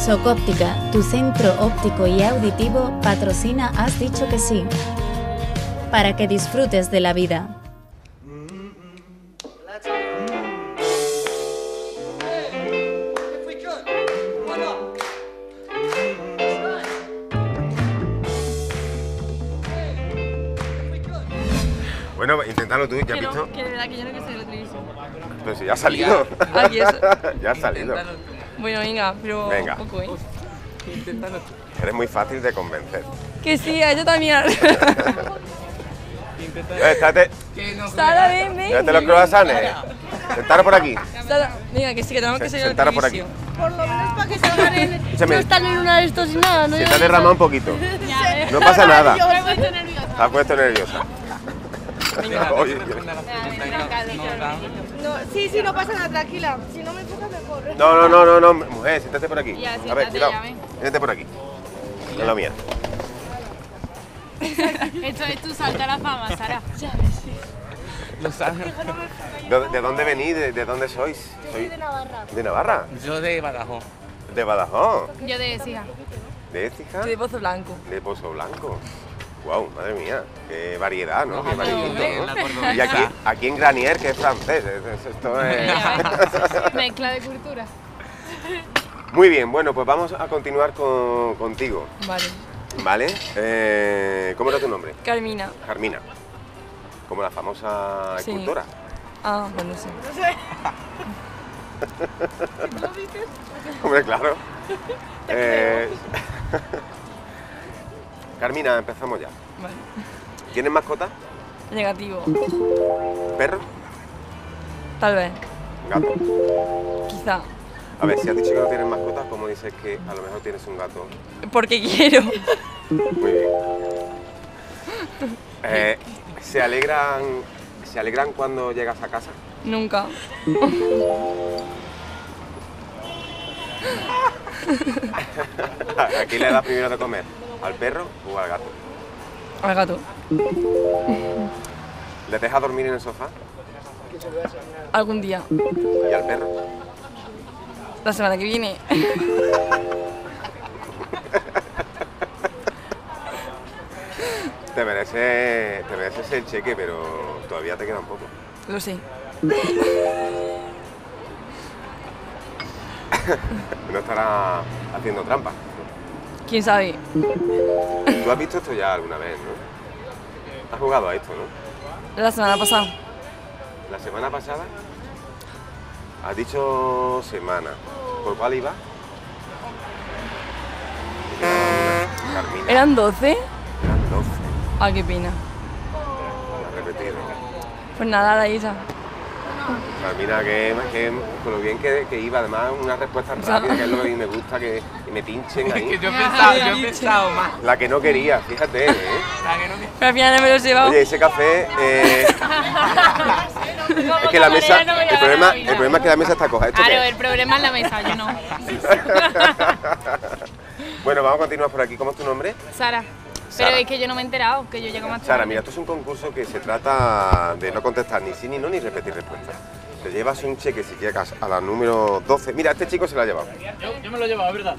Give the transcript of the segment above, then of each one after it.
Socóptica, tu centro óptico y auditivo, patrocina Has Dicho Que Sí, para que disfrutes de la vida. Bueno, inténtalo tú, ¿ya has visto? Que de verdad que yo no quiero salir de la televisión. Pero si ya ha salido. Aquí eso. Ya ha salido. Bueno, venga, pero Venga. un poco, ¿eh? Eres muy fácil de convencer. Que sí, a ella también. Estate. Sara, ven, ven. Fíjate los croissants. Sentaros por aquí. Sara, venga, que sí, que tenemos que salir de la Sentaros por aquí. televisión. Por lo menos para que salgan en... Escúchame. No están en una de estos y nada, ¿no? Se te ha derramado un poquito. No pasa nada. Yo me he puesto nerviosa. Te has puesto nerviosa. Oye, No, sí, no pasa nada, tranquila. Si no me empujas, me corre. no, mujer, siéntate por aquí. Ya, A ver, siéntate, cuidado. ya, ven. Siéntate por aquí. Es lo mía. Esto es tu salto a la fama, Sara. ¿De dónde venís? ¿De dónde sois? Soy de Navarra. ¿De Navarra? Yo de Badajoz. ¿De Badajoz? Yo de Écija. ¿De Écija? De Pozo Blanco. De Pozo Blanco. Guau, madre mía, qué variedad, ¿no? Qué variedad, La ¿no? cordobesa. Y aquí en Granier, que es francés. Esto es... Mezcla de cultura. Muy bien, bueno, pues vamos a continuar contigo, Vale. ¿vale? ¿Cómo era tu nombre? Carmina. Carmina. Como la famosa Sí. escultora. Ah, bueno, sí. Hombre, claro. Carmina, empezamos ya. Vale. ¿Tienes mascota? Negativo. ¿Perro? Tal vez. ¿Gato? Quizá. A ver, si has dicho que no tienes mascota, ¿cómo dices que a lo mejor tienes un gato? Porque quiero. Muy bien. ¿Se alegran cuando llegas a casa? Nunca. ¿A quién le das primero de comer? ¿Al perro o al gato? Al gato. ¿Le dejas dormir en el sofá? Algún día. ¿Y al perro? La semana que viene. Te mereces el cheque, pero todavía te queda un poco. Lo sé. No estará haciendo trampa. ¿Quién sabe? Tú has visto esto ya alguna vez, ¿no? Has jugado a esto, ¿no? La semana pasada. La semana pasada has dicho semana. ¿Por cuál iba? Carmina. ¿Eran 12? Eran 12. Ah, qué pena. Has repetido. Pues nada, la Isa. Carmina, que con lo bien que iba, además una respuesta rápida, que es lo que me gusta, que me pinchen Es que ahí. yo he pensado más. La que no quería, fíjate, ¿eh? La que no Pero al final no me los he llevado. Oye, ese café... es que la mesa... El problema es que la mesa está coja. ¿Esto qué Claro, es? el problema es la mesa, yo no. Bueno, vamos a continuar por aquí. ¿Cómo es tu nombre? Sara. Sara. Pero es que yo no me he enterado, que yo llego más tarde. Sara, mira, esto es un concurso que se trata de no contestar ni sí ni no ni repetir respuestas. Te llevas un cheque si llegas a la número 12. Mira, este chico se lo ha llevado. Yo me lo he llevado, ¿verdad?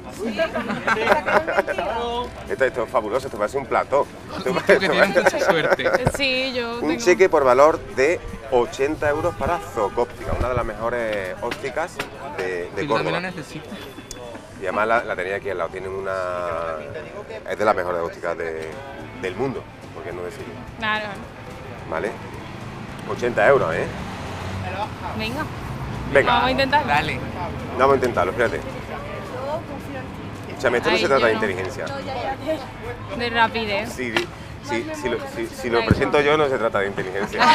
Esto es fabuloso, esto parece un plató. Tú que tienes mucha suerte. Sí, yo Un tengo... cheque por valor de 80 euros para Socóptica, una de las mejores ópticas de Que yo también Córdoba. lo necesito. Y además la tenía aquí al lado, tienen una... Es de las mejores ópticas del mundo, por qué no decirlo, Claro. ¿vale? 80 euros, ¿eh? Venga. Venga, Vamos a intentarlo. Dale. vamos a intentarlo, espérate. Escúchame, esto no Ay, se trata yo de no. inteligencia. De rapidez. Si lo presento yo, no se trata de inteligencia.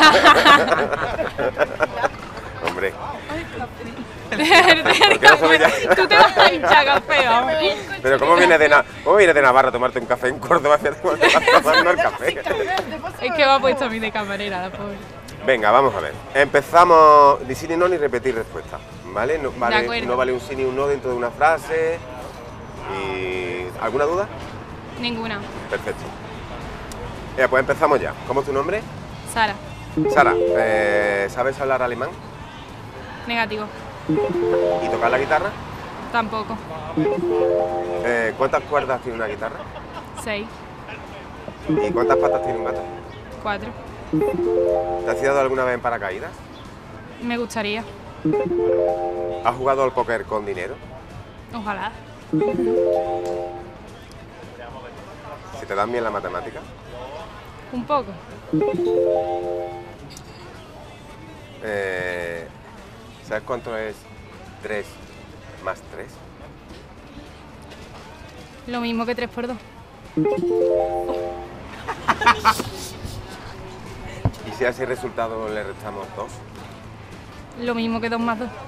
Hombre. ¿Por qué no se ve ya? Tú te vas a hinchar café, vamos. Pero ¿cómo vienes de Navarra a tomarte un café en Córdoba? Fíjate cómo te vas tomando el café. Es que me ha puesto a mí de camarera, la pobre. Venga, vamos a ver. Empezamos ni sí ni no ni repetir respuestas, ¿vale? No vale, acuerdo. no vale un sí ni un no dentro de una frase. Y... ¿Alguna duda? Ninguna. Perfecto. Pues empezamos ya. ¿Cómo es tu nombre? Sara. Sara, ¿sabes hablar alemán? Negativo. ¿Y tocar la guitarra? Tampoco. ¿Cuántas cuerdas tiene una guitarra? 6. ¿Y cuántas patas tiene un gato? 4. ¿Te has tirado alguna vez en paracaídas? Me gustaría. ¿Has jugado al póker con dinero? Ojalá. ¿Se te dan bien las matemáticas? Un poco. ¿Sabes cuánto es 3 más 3? Lo mismo que 3 por 2. ¿Y si a ese resultado le restamos 2? Lo mismo que 2 más 2.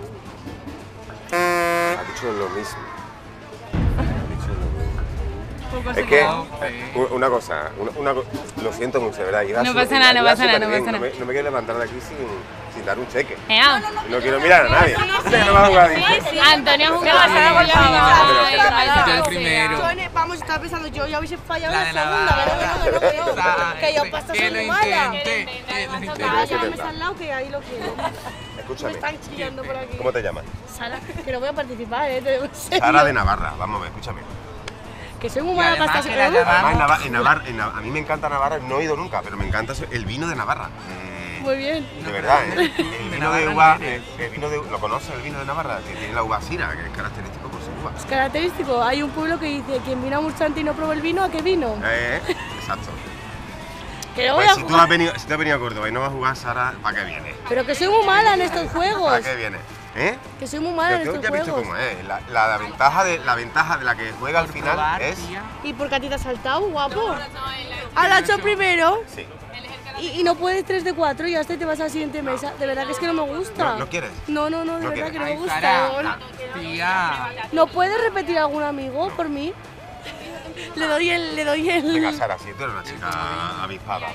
Ha dicho lo mismo. Ha dicho lo mismo. Poco Es se que, queda. una cosa, lo siento mucho, de verdad. No pasa nada, no pasa nada, no pasa nada. No me quiero levantar de aquí sin dar un cheque. Ea. No quiero mirar a nadie. No va a jugar. Antonio ha jugado. por favor. Yo el primero. Vamos, estaba pensando yo, ya hubiese fallado La la de segunda, Navarra. que yo paso Que lo soy mala. intenté. Que lo intenté. Ah, llámame al lado que ahí lo quiero. Me Escúchame, están chillando por aquí. ¿cómo te llamas? Sara, que no voy a participar, en serio. Sara de Navarra, vamos a ver, escúchame. Que soy muy Y mala para además estas que la cosas. Además, a mí me encanta Navarra, no he ido nunca, pero me encanta el vino de Navarra. Muy bien. De verdad, ¿eh? El vino de Navarra uva, no eres. ¿lo conoces el vino de Navarra? Que tiene la uva Sira, que es característico por su uva. Es característico. Hay un pueblo que dice, quien vino a Murchante y no probó el vino, ¿a qué vino? Exacto. Que no voy Pues a si tú jugar. has venido a Córdoba y no vas a jugar, Sara, ¿para qué vienes? Pero que soy muy mala en estos ¿Para juegos. qué vienes? ¿Eh? Que soy muy mala en Yo estos ya he visto juegos. cómo es. La ventaja de la que juega al final Probar, es... tía. ¿Y por qué a ti te has saltado, guapo? A la 8 primero. Sí. Y no puedes 3 de 4 y hasta te vas a la siguiente mesa. De verdad que es que no me gusta. ¿No quieres? No, de ¿No verdad quieres? que no me Ay, gusta. Sara. Tía. ¿No puedes repetir algún amigo por mí? Le doy el... Venga, Sara, si tú eres una chica avispada.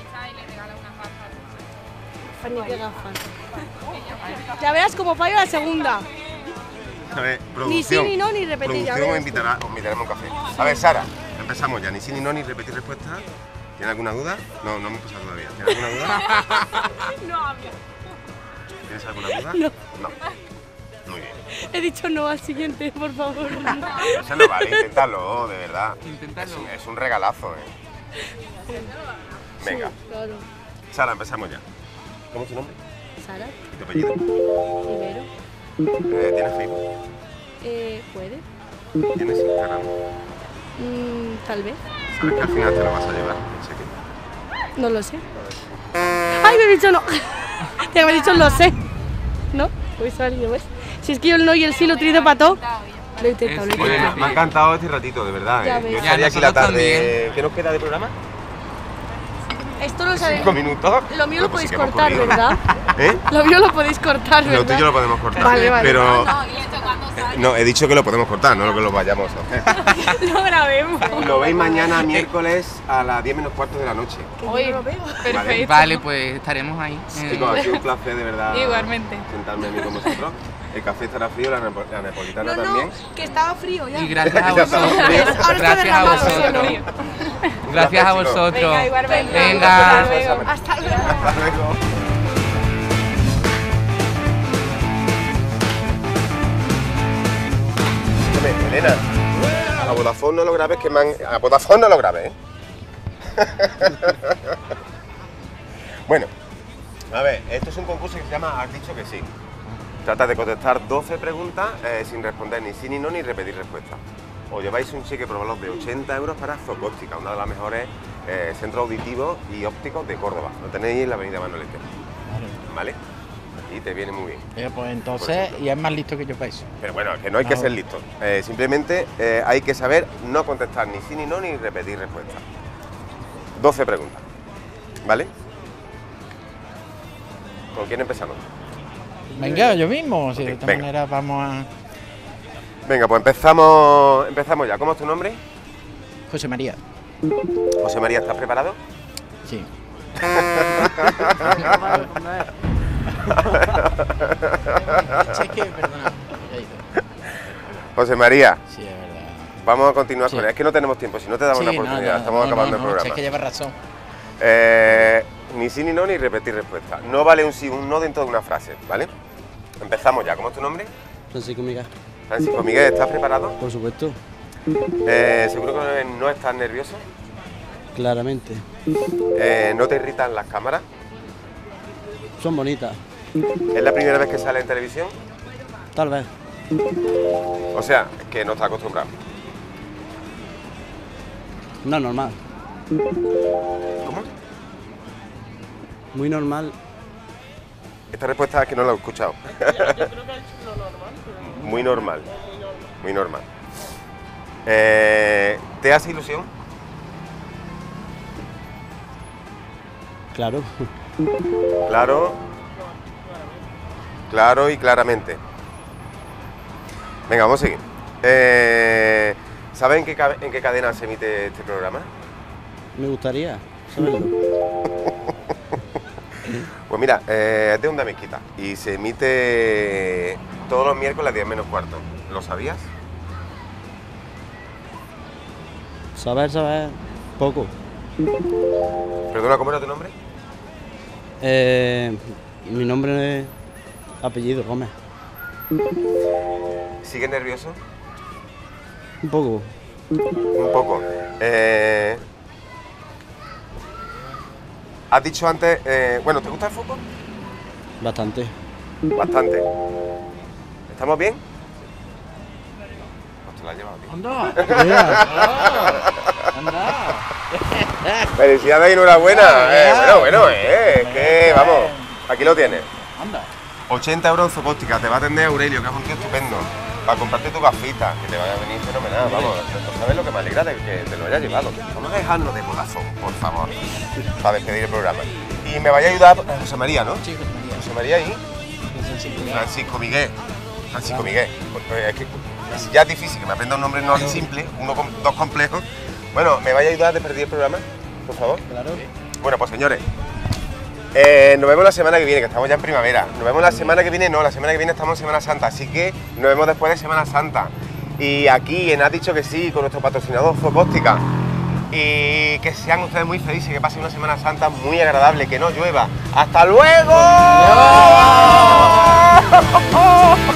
Fanny, qué gafas. Ya verás como fallo la segunda. A ver, Ni sí, ni no, ni repetir, ya Producción verás os invitaremos a un café. A ver, Sara, empezamos ya. Ni sí, ni no, ni repetir respuesta. ¿Tienes alguna duda? No, no hemos pasado todavía. ¿Tienes alguna duda? ¿Tienes alguna duda? No. Muy bien. He dicho no al siguiente, por favor. Eso no vale, inténtalo, de verdad. Inténtalo. Es un regalazo, ¿eh? Venga, Claro. Sara, empezamos ya. ¿Cómo es tu nombre? Sara, ¿Y tu apellido? primero. ¿Tienes Facebook? ¿Puede? ¿Tienes Instagram? Tal vez. ¿Sabes que al final te lo vas a llevar? No sé qué. No lo sé. ¡Ay, me he dicho no! Te me he dicho lo sé. ¿No? Pues salido, ¿ves? Si es que yo el no y el sí lo utilizo para todo. Lo he intentado, lo he Oye, intentado. me ha encantado este ratito, de verdad. Ya ¿eh? ves. Yo Ya, estaría aquí la nosotros tarde. también. ¿Qué nos queda de programa? Esto lo sabéis. 5 minutos. Lo mío lo Pues sí podéis que hemos cortar, corrido. ¿verdad? ¿Eh? Lo mío lo podéis cortar, Lo ¿verdad? tuyo lo podemos cortar. Vale, vale. Pero. No, he dicho que lo podemos cortar, no que lo vayamos a hacer. Lo grabemos. Lo veis mañana miércoles a las 10 menos cuarto de la noche. Oye, perfecto. Vale, pues estaremos ahí. Chicos, ha sido un placer de verdad. Igualmente. Sentarme a mí con vosotros. El café estará frío, la napolitana No, también. que estaba frío ya. Y gracias a Ya estamos vosotros. fríos. Ahora está Gracias a derramado vosotros. solo. Gracias a chicos. vosotros. Venga, igualmente. Venga. Hasta luego. Hasta luego. Hasta luego. Escúchame, Elena, a Vodafone no lo grabes, que me han... A Vodafone no lo grabes, ¿eh? Bueno, a ver, esto es un concurso que se llama Has dicho que sí. Trata de contestar 12 preguntas sin responder ni sí ni no ni repetir respuestas. Os lleváis un cheque por valor de 80 euros para Zocóptica, una de las mejores centros auditivos y ópticos de Córdoba. Lo tenéis en la avenida Manolete. ¿Vale? Y te viene muy bien. Pues entonces, y es más listo que yo para eso. Pero bueno, que no hay que ser listos. Simplemente hay que saber no contestar ni sí ni no ni repetir respuestas. 12 preguntas. ¿Vale? ¿Con quién empezamos? Venga, yo mismo, si de esta Venga. manera vamos a... Venga, pues empezamos ya. ¿Cómo es tu nombre? José María. José María, ¿estás preparado? Sí. Cheque, perdona. José María, Sí, es verdad. vamos a continuar Sí. con él. Es que no tenemos tiempo, si no te damos Sí, una no, oportunidad. no, Estamos no, acabando no, el programa. Es que llevas razón. Ni sí ni no ni repetir respuesta. No vale un sí o un no dentro de una frase, ¿vale? Empezamos ya. ¿Cómo es tu nombre? Francisco Miguel. Francisco Miguel, ¿estás preparado? Por supuesto, Seguro que no estás nervioso. claramente. ¿No te irritan las cámaras? Son bonitas, ¿Es la primera vez que sale en televisión? tal vez. O sea, que no estás acostumbrado. No, normal. ¿Cómo? Muy normal. Esta respuesta es que no la he escuchado. Muy normal. Muy normal. ¿Te hace ilusión? Claro. Claro. Claro y claramente. Venga, vamos a seguir. ¿Sabes en qué cadena se emite este programa? Me gustaría saberlo. Pues mira, es de Onda Mezquita y se emite todos los miércoles a 10 menos cuarto. ¿Lo sabías? Saber, poco. Perdona, ¿cómo era tu nombre? Mi nombre es apellido Gómez. ¿Sigues nervioso? Un poco. Un poco. Has dicho antes, bueno, ¿te gusta el fútbol? Bastante. Bastante. ¿Estamos bien? Pues te la has llevado, tío. ¡Anda! Felicidades y enhorabuena. Bueno, que vamos, aquí lo tienes. ¡Anda! 80 euros en Zopóptica, te va a atender Aurelio, que es un tío estupendo. Para comprarte tu gafita, que te vaya a venir fenomenal, vamos. No sabes lo que me alegra de que te lo hayas llevado. Vamos a dejarnos de Vodafone, por favor, para despedir el programa. Y me vaya a ayudar José María, ¿no? Sí, José María. José María y Francisco Miguel. Francisco Miguel. Es que ya es difícil que me aprenda un nombre no simple, uno con dos complejos. Bueno, ¿me vaya a ayudar a despedir el programa, por favor? Claro. Bueno, pues señores, nos vemos la semana que viene, que estamos ya en primavera. Nos vemos la semana que viene, no, la semana que viene estamos en Semana Santa, así que nos vemos después de Semana Santa. Y aquí en Has Dicho Que Sí, con nuestro patrocinador Zopóptica. Y que sean ustedes muy felices, que pasen una Semana Santa muy agradable, que no llueva. ¡Hasta luego!